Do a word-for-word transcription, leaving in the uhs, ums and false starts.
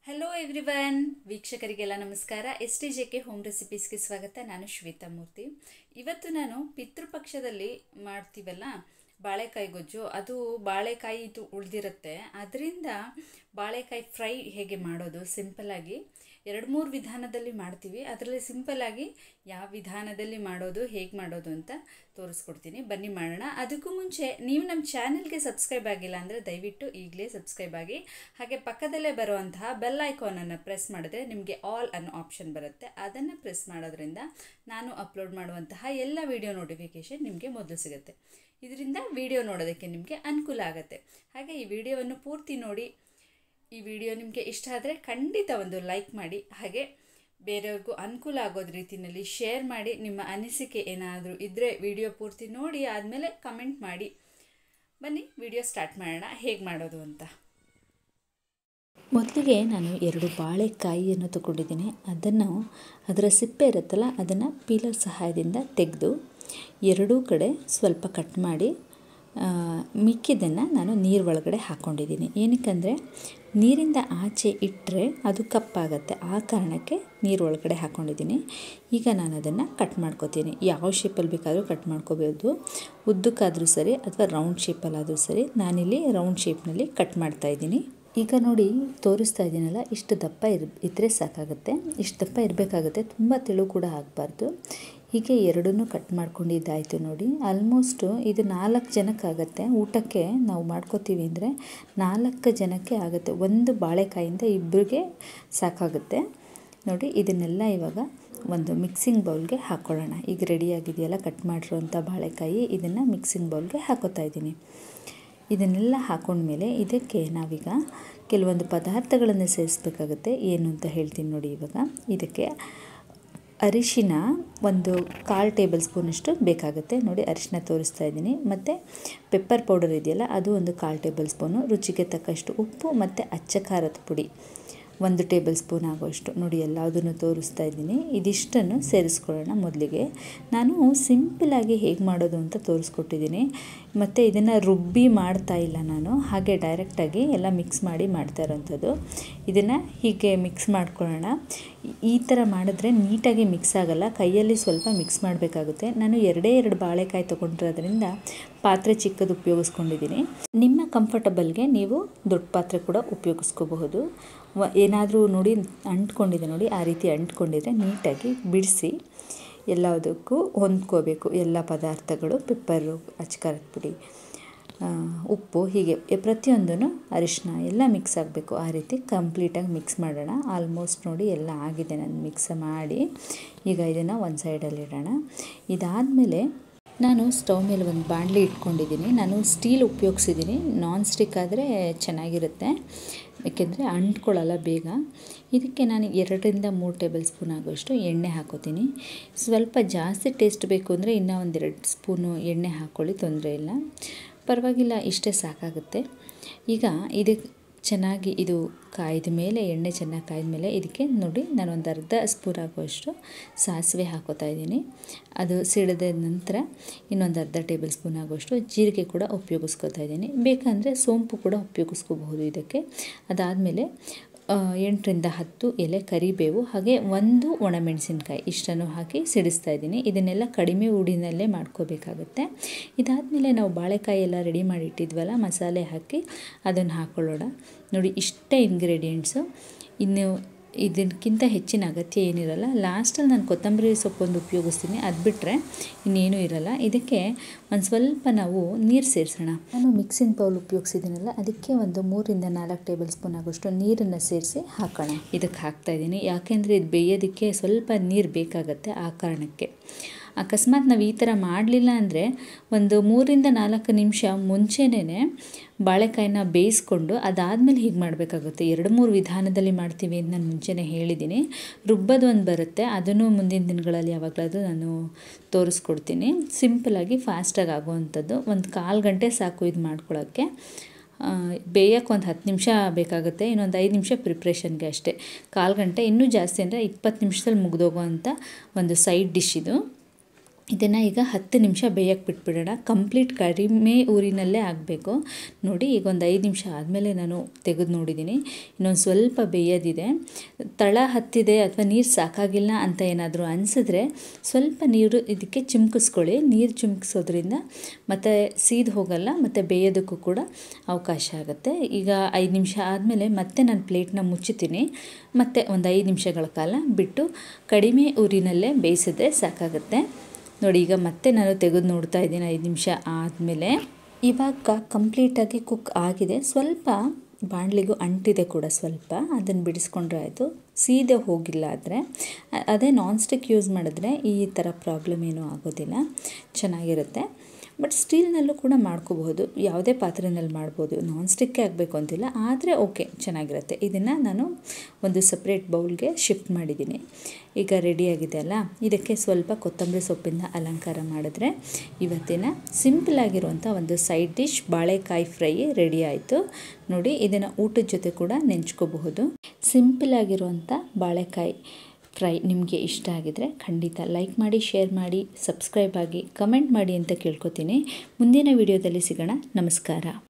Hello everyone, ವೀಕ್ಷಕರಿಗೆಲ್ಲ ನಮಸ್ಕಾರ. S T J K home ರೆಸಿಪೀಸ್ಗೆ ಸ್ವಾಗತ. ನಾನು ಶ್ವೇತಾ ಮೂರ್ತಿ. ಇವತ್ತು ನಾನು ಪಿತೃಪಕ್ಷದಲ್ಲಿ ಮಾಡ್ತೀವಲ್ಲ ಬಾಳೆಕಾಯಿ ಗೊಜ್ಜು, ಅದು ಬಾಳೆಕಾಯಿ ಇದು ಉಳಿದಿರುತ್ತೆ, ಅದರಿಂದ ಬಾಳೆಕಾಯಿ ಫ್ರೈ ಹೇಗೆ ಮಾಡೋದು ಸಿಂಪಲ್ಲಾಗಿ ಎರಡು ಮೂರು ವಿಧಾನದಲ್ಲಿ ಮಾಡ್ತೀವಿ. ಅದರಲ್ಲಿ ಸಿಂಪಲ್ಲಾಗಿ ಯಾವ ವಿಧಾನದಲ್ಲಿ ಮಾಡೋದು ಹೇಗೆ ಮಾಡೋದು ಅಂತ ತೋರಿಸ್ಕೊಡ್ತೀನಿ. ಬನ್ನಿ ಮಾಡೋಣ. ಅದಕ್ಕೂ ಮುಂಚೆ ನೀವು ನಮ್ಮ ಚಾನೆಲ್ಗೆ ಸಬ್ಸ್ಕ್ರೈಬ್ ಆಗಿಲ್ಲ ಅಂದರೆ ದಯವಿಟ್ಟು ಈಗಲೇ ಸಬ್ಸ್ಕ್ರೈಬ್ ಆಗಿ, ಹಾಗೆ ಪಕ್ಕದಲ್ಲೇ ಬರುವಂತಹ ಬೆಲ್ ಐಕಾನನ್ನು ಪ್ರೆಸ್ ಮಾಡಿದ್ರೆ ನಿಮಗೆ ಆಲ್ ಅನ್ನೋ ಆಪ್ಷನ್ ಬರುತ್ತೆ. ಅದನ್ನು ಪ್ರೆಸ್ ಮಾಡೋದ್ರಿಂದ ನಾನು ಅಪ್ಲೋಡ್ ಮಾಡುವಂತಹ ಎಲ್ಲ ವಿಡಿಯೋ ನೋಟಿಫಿಕೇಷನ್ ನಿಮಗೆ ಮೊದಲು ಸಿಗುತ್ತೆ. ಇದರಿಂದ ವಿಡಿಯೋ ನೋಡೋದಕ್ಕೆ ನಿಮಗೆ ಅನುಕೂಲ ಆಗುತ್ತೆ. ಹಾಗೆ ಈ ವಿಡಿಯೋವನ್ನು ಪೂರ್ತಿ ನೋಡಿ. ಈ ವಿಡಿಯೋ ನಿಮಗೆ ಇಷ್ಟ ಆದರೆ ಖಂಡಿತ ಒಂದು ಲೈಕ್ ಮಾಡಿ, ಹಾಗೆ ಬೇರೆಯವ್ರಿಗೂ ಅನುಕೂಲ ಆಗೋದ ರೀತಿಯಲ್ಲಿ ಶೇರ್ ಮಾಡಿ. ನಿಮ್ಮ ಅನಿಸಿಕೆ ಏನಾದರೂ ಇದ್ದರೆ ವಿಡಿಯೋ ಪೂರ್ತಿ ನೋಡಿ ಆದಮೇಲೆ ಕಮೆಂಟ್ ಮಾಡಿ. ಬನ್ನಿ ವಿಡಿಯೋ ಸ್ಟಾರ್ಟ್ ಮಾಡೋಣ, ಹೇಗೆ ಮಾಡೋದು ಅಂತ. ಮೊದಲಿಗೆ ನಾನು ಎರಡು ಬಾಳೆಕಾಯಿಯನ್ನು ತಗೊಂಡಿದ್ದೀನಿ. ಅದನ್ನು ಅದರ ಸಿಪ್ಪೆ ಇರುತ್ತಲ್ಲ ಅದನ್ನು ಪೀಲರ್ ಸಹಾಯದಿಂದ ತೆಗೆದು ಎರಡೂ ಕಡೆ ಸ್ವಲ್ಪ ಕಟ್ ಮಾಡಿ ಮಿಕ್ಕಿದ್ದನ್ನು ನಾನು ನೀರು ಒಳಗಡೆ ಹಾಕ್ಕೊಂಡಿದ್ದೀನಿ. ಏನಕ್ಕಂದರೆ ನೀರಿಂದ ಆಚೆ ಇಟ್ಟರೆ ಅದು ಕಪ್ಪಾಗುತ್ತೆ, ಆ ಕಾರಣಕ್ಕೆ ನೀರು ಒಳಗಡೆ ಹಾಕ್ಕೊಂಡಿದ್ದೀನಿ. ಈಗ ನಾನು ಅದನ್ನು ಕಟ್ ಮಾಡ್ಕೋತೀನಿ. ಯಾವ ಶೇಪಲ್ಲಿ ಬೇಕಾದರೂ ಕಟ್ ಮಾಡ್ಕೋಬೋದು, ಉದ್ದಕ್ಕಾದರೂ ಸರಿ ಅಥವಾ ರೌಂಡ್ ಶೇಪಲ್ಲಾದರೂ ಸರಿ. ನಾನಿಲ್ಲಿ ರೌಂಡ್ ಶೇಪ್ನಲ್ಲಿ ಕಟ್ ಮಾಡ್ತಾಯಿದ್ದೀನಿ. ಈಗ ನೋಡಿ ತೋರಿಸ್ತಾ ಇದ್ದೀನಲ್ಲ, ಇಷ್ಟು ದಪ್ಪ ಇರ್ ಇದ್ದರೆ ಸಾಕಾಗುತ್ತೆ. ಇಷ್ಟು ದಪ್ಪ ಇರಬೇಕಾಗುತ್ತೆ, ತುಂಬ ತೆಳು ಕೂಡ ಆಗಬಾರ್ದು. ಹೀಗೆ ಎರಡನ್ನೂ ಕಟ್ ಮಾಡ್ಕೊಂಡಿದ್ದಾಯಿತು ನೋಡಿ. ಆಲ್ಮೋಸ್ಟು ಇದು ನಾಲ್ಕು ಜನಕ್ಕಾಗತ್ತೆ. ಊಟಕ್ಕೆ ನಾವು ಮಾಡ್ಕೋತೀವಿ ಅಂದರೆ ನಾಲ್ಕು ಜನಕ್ಕೆ ಆಗುತ್ತೆ. ಒಂದು ಬಾಳೆಕಾಯಿಂದ ಇಬ್ಬರಿಗೆ ಸಾಕಾಗುತ್ತೆ ನೋಡಿ. ಇದನ್ನೆಲ್ಲ ಇವಾಗ ಒಂದು ಮಿಕ್ಸಿಂಗ್ ಬೌಲ್ಗೆ ಹಾಕ್ಕೊಳ್ಳೋಣ. ಈಗ ರೆಡಿಯಾಗಿದೆಯಲ್ಲ ಕಟ್ ಮಾಡಿರೋಂಥ ಬಾಳೆಕಾಯಿ, ಇದನ್ನು ಮಿಕ್ಸಿಂಗ್ ಬೌಲ್ಗೆ ಹಾಕೋತಾ ಇದ್ದೀನಿ. ಇದನ್ನೆಲ್ಲ ಹಾಕೊಂಡ್ಮೇಲೆ ಇದಕ್ಕೆ ನಾವೀಗ ಕೆಲವೊಂದು ಪದಾರ್ಥಗಳನ್ನು ಸೇರಿಸ್ಬೇಕಾಗುತ್ತೆ. ಏನು ಅಂತ ಹೇಳ್ತೀನಿ ನೋಡಿ. ಇವಾಗ ಇದಕ್ಕೆ ಅರಿಶಿನ ಒಂದು ಕಾಲು ಟೇಬಲ್ ಸ್ಪೂನಷ್ಟು ಬೇಕಾಗುತ್ತೆ ನೋಡಿ. ಅರಿಶಿನ ತೋರಿಸ್ತಾ ಇದ್ದೀನಿ. ಮತ್ತು ಪೆಪ್ಪರ್ ಪೌಡರ್ ಇದೆಯಲ್ಲ ಅದು ಒಂದು ಕಾಲು ಟೇಬಲ್ ಸ್ಪೂನು, ರುಚಿಗೆ ತಕ್ಕಷ್ಟು ಉಪ್ಪು ಮತ್ತು ಅಚ್ಚ ಖಾರದ ಪುಡಿ ಒಂದು ಟೇಬಲ್ ಸ್ಪೂನ್ ಆಗೋಷ್ಟು ನೋಡಿ. ಎಲ್ಲದನ್ನು ತೋರಿಸ್ತಾ ಇದ್ದೀನಿ. ಇದಿಷ್ಟನ್ನು ಸೇರಿಸ್ಕೊಳ್ಳೋಣ. ಮೊದಲಿಗೆ ನಾನು ಸಿಂಪಲಾಗಿ ಹೇಗೆ ಮಾಡೋದು ಅಂತ ತೋರಿಸ್ಕೊಟ್ಟಿದ್ದೀನಿ. ಮತ್ತು ಇದನ್ನು ರುಬ್ಬಿ ಮಾಡ್ತಾ ಇಲ್ಲ ನಾನು, ಹಾಗೆ ಡೈರೆಕ್ಟಾಗಿ ಎಲ್ಲ ಮಿಕ್ಸ್ ಮಾಡಿ ಮಾಡ್ತಾ ಇರೋಂಥದ್ದು. ಇದನ್ನು ಹೀಗೆ ಮಿಕ್ಸ್ ಮಾಡ್ಕೊಳ್ಳೋಣ. ಈ ಥರ ಮಾಡಿದ್ರೆ ನೀಟಾಗಿ ಮಿಕ್ಸ್ ಆಗೋಲ್ಲ, ಕೈಯಲ್ಲಿ ಸ್ವಲ್ಪ ಮಿಕ್ಸ್ ಮಾಡಬೇಕಾಗುತ್ತೆ. ನಾನು ಎರಡೇ ಎರಡು ಬಾಳೆಕಾಯಿ ತೊಗೊಂಡಿರೋದ್ರಿಂದ ಪಾತ್ರೆ ಚಿಕ್ಕದು ಉಪಯೋಗಿಸ್ಕೊಂಡಿದ್ದೀನಿ. ನಿಮ್ಮ ಕಂಫರ್ಟಬಲ್ಗೆ ನೀವು ದೊಡ್ಡ ಪಾತ್ರೆ ಕೂಡ ಉಪಯೋಗಿಸ್ಕೋಬಹುದು. ಏನಾದರೂ ನೋಡಿ ಅಂಟ್ಕೊಂಡಿದೆ ನೋಡಿ, ಆ ರೀತಿ ಅಂಟ್ಕೊಂಡಿದ್ರೆ ನೀಟಾಗಿ ಬಿಡಿಸಿ ಎಲ್ಲದಕ್ಕೂ ಹೊಂದ್ಕೋಬೇಕು. ಎಲ್ಲ ಪದಾರ್ಥಗಳು, ಪೆಪ್ಪರು, ಅಚ್ಕಾರದ ಪುಡಿ, ಉಪ್ಪು, ಹೀಗೆ ಪ್ರತಿಯೊಂದೂ ಅರಿಶಿನ ಎಲ್ಲ ಮಿಕ್ಸ್ ಆಗಬೇಕು. ಆ ರೀತಿ ಕಂಪ್ಲೀಟಾಗಿ ಮಿಕ್ಸ್ ಮಾಡೋಣ. ಆಲ್ಮೋಸ್ಟ್ ನೋಡಿ ಎಲ್ಲ ಆಗಿದೆ. ನಾನು ಮಿಕ್ಸ್ ಮಾಡಿ ಈಗ ಇದನ್ನು ಒಂದು ಸೈಡಲ್ಲಿ ಇಡೋಣ. ಇದಾದಮೇಲೆ ನಾನು ಸ್ಟವ್ ಮೇಲೆ ಒಂದು ಬಾಣಲಿ ಇಟ್ಕೊಂಡಿದ್ದೀನಿ. ನಾನು ಸ್ಟೀಲ್ ಉಪಯೋಗಿಸಿದ್ದೀನಿ. ನಾನ್ ಸ್ಟಿಕ್ ಆದರೆ ಚೆನ್ನಾಗಿರುತ್ತೆ, ಏಕೆಂದರೆ ಅಂಟ್ಕೊಳ್ಳಲ್ಲ ಬೇಗ. ಇದಕ್ಕೆ ನಾನು ಎರಡರಿಂದ ಮೂರು ಟೇಬಲ್ ಸ್ಪೂನ್ ಆಗೋಷ್ಟು ಎಣ್ಣೆ ಹಾಕೋತೀನಿ. ಸ್ವಲ್ಪ ಜಾಸ್ತಿ ಟೇಸ್ಟ್ ಬೇಕು ಅಂದರೆ ಇನ್ನೂ ಒಂದೆರಡು ಸ್ಪೂನು ಎಣ್ಣೆ ಹಾಕ್ಕೊಳ್ಳಿ, ತೊಂದರೆ ಇಲ್ಲ, ಪರವಾಗಿಲ್ಲ, ಇಷ್ಟೇ ಸಾಕಾಗುತ್ತೆ. ಈಗ ಇದಕ್ಕೆ ಚೆನ್ನಾಗಿ ಇದು ಕಾಯ್ದ ಮೇಲೆ, ಎಣ್ಣೆ ಚೆನ್ನಾಗಿ ಕಾಯ್ದ ಮೇಲೆ ಇದಕ್ಕೆ ನೋಡಿ ನಾನು ಒಂದು ಅರ್ಧ ಸ್ಪೂನ್ ಆಗುವಷ್ಟು ಸಾಸಿವೆ ಹಾಕೋತಾ ಇದ್ದೀನಿ. ಅದು ಸಿಡಿದ ನಂತರ ಇನ್ನೊಂದು ಅರ್ಧ ಟೇಬಲ್ ಸ್ಪೂನ್ ಆಗುವಷ್ಟು ಜೀರಿಗೆ ಕೂಡ ಉಪಯೋಗಿಸ್ಕೊತಾ ಇದ್ದೀನಿ. ಬೇಕಂದರೆ ಸೋಂಪು ಕೂಡ ಉಪಯೋಗಿಸ್ಕೋಬಹುದು ಇದಕ್ಕೆ. ಅದಾದಮೇಲೆ ಎಂಟರಿಂದ ಹತ್ತು ಎಲೆ ಕರಿಬೇವು, ಹಾಗೆ ಒಂದು ಒಣಮೆಣಸಿನ್ಕಾಯಿ ಇಷ್ಟನ್ನು ಹಾಕಿ ಸಿಡಿಸ್ತಾ ಇದ್ದೀನಿ. ಇದನ್ನೆಲ್ಲ ಕಡಿಮೆ ಉಡಿನಲ್ಲೇ ಮಾಡ್ಕೋಬೇಕಾಗುತ್ತೆ. ಇದಾದಮೇಲೆ ನಾವು ಬಾಳೆಕಾಯಿ ಎಲ್ಲ ರೆಡಿ ಮಾಡಿ ಇಟ್ಟಿದ್ವಲ್ಲ, ಮಸಾಲೆ ಹಾಕಿ ಅದನ್ನು ಹಾಕ್ಕೊಳ್ಳೋಣ ನೋಡಿ. ಇಷ್ಟೇ ಇಂಗ್ರೀಡಿಯೆಂಟ್ಸು, ಇನ್ನು ಇದಕ್ಕಿಂತ ಹೆಚ್ಚಿನ ಅಗತ್ಯ ಏನಿರಲ್ಲ. ಲಾಸ್ಟಲ್ಲಿ ನಾನು ಕೊತ್ತಂಬರಿ ಸೊಪ್ಪೊಂದು ಉಪಯೋಗಿಸ್ತೀನಿ, ಅದು ಬಿಟ್ಟರೆ ಇನ್ನೇನೂ ಇರಲ್ಲ. ಇದಕ್ಕೆ ಒಂದು ಸ್ವಲ್ಪ ನಾವು ನೀರು ಸೇರಿಸೋಣ. ನಾನು ಮಿಕ್ಸಿಂಗ್ ಬೌಲ್ ಉಪಯೋಗಿಸಿದ್ದೀನಲ್ಲ, ಅದಕ್ಕೆ ಒಂದು ಮೂರರಿಂದ ನಾಲ್ಕು ಟೇಬಲ್ ಸ್ಪೂನ್ ಆಗೋಷ್ಟು ನೀರನ್ನು ಸೇರಿಸಿ ಹಾಕೋಣ. ಇದಕ್ಕೆ ಹಾಕ್ತಾಯಿದ್ದೀನಿ, ಯಾಕೆಂದರೆ ಇದು ಬೇಯೋದಕ್ಕೆ ಸ್ವಲ್ಪ ನೀರು ಬೇಕಾಗತ್ತೆ. ಆ ಕಾರಣಕ್ಕೆ ಅಕಸ್ಮಾತ್ ನಾವು ಈ ಥರ ಮಾಡಲಿಲ್ಲ ಅಂದರೆ ಒಂದು ಮೂರರಿಂದ ನಾಲ್ಕು ನಿಮಿಷ ಮುಂಚೆನೇ ಬಾಳೆಕಾಯಿನ ಬೇಯಿಸ್ಕೊಂಡು ಅದಾದಮೇಲೆ ಹೀಗೆ ಮಾಡಬೇಕಾಗುತ್ತೆ. ಎರಡು ಮೂರು ವಿಧಾನದಲ್ಲಿ ಮಾಡ್ತೀವಿ ಅಂತ ನಾನು ಮುಂಚೆನೇ ಹೇಳಿದ್ದೀನಿ. ರುಬ್ಬದು ಒಂದು ಬರುತ್ತೆ, ಅದನ್ನು ಮುಂದಿನ ದಿನಗಳಲ್ಲಿ ಯಾವಾಗಲಾದರೂ ನಾನು ತೋರಿಸ್ಕೊಡ್ತೀನಿ. ಸಿಂಪಲಾಗಿ ಫಾಸ್ಟಾಗಿ ಆಗೋವಂಥದ್ದು. ಒಂದು ಕಾಲು ಗಂಟೆ ಸಾಕು ಇದು ಮಾಡ್ಕೊಳ್ಳೋಕ್ಕೆ. ಬೇಯಕ್ಕೆ ಒಂದು ಹತ್ತು ನಿಮಿಷ ಬೇಕಾಗುತ್ತೆ, ಇನ್ನೊಂದು ಐದು ನಿಮಿಷ ಪ್ರಿಪ್ರೇಷನ್ಗೆ ಅಷ್ಟೇ. ಕಾಲು ಗಂಟೆ, ಇನ್ನೂ ಜಾಸ್ತಿ ಅಂದರೆ ಇಪ್ಪತ್ತು ನಿಮಿಷದಲ್ಲಿ ಮುಗಿದೋಗೋ ಅಂಥ ಒಂದು ಸೈಡ್ ಡಿಶ್ ಇದು. ಇದನ್ನು ಈಗ ಹತ್ತು ನಿಮಿಷ ಬೇಯಕ್ಕೆ ಬಿಟ್ಬಿಡೋಣ. ಕಂಪ್ಲೀಟ್ ಕಡಿಮೆ ಊರಿನಲ್ಲೇ ಆಗಬೇಕು. ನೋಡಿ ಈಗ ಒಂದು ಐದು ನಿಮಿಷ ಆದಮೇಲೆ ನಾನು ತೆಗೆದು ನೋಡಿದ್ದೀನಿ. ಇನ್ನೊಂದು ಸ್ವಲ್ಪ ಬೇಯೋದಿದೆ. ತಳ ಹತ್ತಿದೆ ಅಥವಾ ನೀರು ಸಾಕಾಗಿಲ್ಲ ಅಂತ ಏನಾದರೂ ಅನಿಸಿದ್ರೆ ಸ್ವಲ್ಪ ನೀರು ಇದಕ್ಕೆ ಚಿಮ್ಕಿಸ್ಕೊಳ್ಳಿ. ನೀರು ಚಿಮ್ಕಿಸೋದ್ರಿಂದ ಮತ್ತು ಸೀದು ಹೋಗಲ್ಲ ಮತ್ತು ಬೇಯೋದಕ್ಕೂ ಕೂಡ ಅವಕಾಶ ಆಗುತ್ತೆ. ಈಗ ಐದು ನಿಮಿಷ ಆದಮೇಲೆ ಮತ್ತೆ ನಾನು ಪ್ಲೇಟ್ನ ಮುಚ್ಚುತ್ತೀನಿ. ಮತ್ತು ಒಂದು ಐದು ನಿಮಿಷಗಳ ಕಾಲ ಬಿಟ್ಟು ಕಡಿಮೆ ಊರಿನಲ್ಲೇ ಬೇಯಿಸಿದ್ರೆ ಸಾಕಾಗುತ್ತೆ. ನೋಡಿ ಈಗ ಮತ್ತೆ ನಾನು ತೆಗೆದು ನೋಡ್ತಾ ಇದ್ದೀನಿ ಐದು ನಿಮಿಷ ಆದಮೇಲೆ. ಇವಾಗ ಕಂಪ್ಲೀಟಾಗಿ ಕುಕ್ ಆಗಿದೆ. ಸ್ವಲ್ಪ ಬಾಣಲಿಗೂ ಅಂಟಿದೆ ಕೂಡ, ಸ್ವಲ್ಪ ಅದನ್ನು ಬಿಡಿಸ್ಕೊಂಡ್ರೆ ಆಯಿತು. ಸೀದೆ ಹೋಗಿಲ್ಲ ಆದರೆ ಅದೇ ನಾನ್ ಸ್ಟಿಕ್ ಯೂಸ್ ಮಾಡಿದ್ರೆ ಈ ಥರ ಪ್ರಾಬ್ಲಮ್ ಏನೂ ಆಗೋದಿಲ್ಲ, ಚೆನ್ನಾಗಿರುತ್ತೆ. ಬಟ್ ಸ್ಟೀಲ್ನಲ್ಲೂ ಕೂಡ ಮಾಡ್ಕೋಬಹುದು, ಯಾವುದೇ ಪಾತ್ರೆಯಲ್ಲಿ ಮಾಡ್ಬೋದು. ನಾನ್ ಸ್ಟಿಕ್ಕೇ ಆಗಬೇಕು ಅಂತಿಲ್ಲ, ಆದರೆ ಓಕೆ ಚೆನ್ನಾಗಿರುತ್ತೆ. ಇದನ್ನು ನಾನು ಒಂದು ಸಪ್ರೇಟ್ ಬೌಲ್ಗೆ ಶಿಫ್ಟ್ ಮಾಡಿದ್ದೀನಿ. ಈಗ ರೆಡಿಯಾಗಿದೆ ಅಲ್ಲ, ಇದಕ್ಕೆ ಸ್ವಲ್ಪ ಕೊತ್ತಂಬರಿ ಸೊಪ್ಪಿಂದ ಅಲಂಕಾರ ಮಾಡಿದ್ರೆ ಇವತ್ತಿನ ಸಿಂಪಲ್ಲಾಗಿರುವಂಥ ಒಂದು ಸೈಡ್ ಡಿಶ್ ಬಾಳೆಕಾಯಿ ಫ್ರೈ ರೆಡಿ ಆಯಿತು. ನೋಡಿ ಇದನ್ನು ಊಟದ ಜೊತೆ ಕೂಡ ನೆಂಚ್ಕೋಬಹುದು. ಸಿಂಪಲ್ಲಾಗಿರುವಂಥ ಬಾಳೆಕಾಯಿ ಫ್ರೈ ನಿಮಗೆ ಇಷ್ಟ ಆಗಿದರೆ ಖಂಡಿತ ಲೈಕ್ ಮಾಡಿ, ಶೇರ್ ಮಾಡಿ, ಸಬ್ಸ್ಕ್ರೈಬ್ ಆಗಿ, ಕಮೆಂಟ್ ಮಾಡಿ ಅಂತ ಕೇಳ್ಕೊತೀನಿ. ಮುಂದಿನ ವಿಡಿಯೋದಲ್ಲಿ ಸಿಗೋಣ. ನಮಸ್ಕಾರ.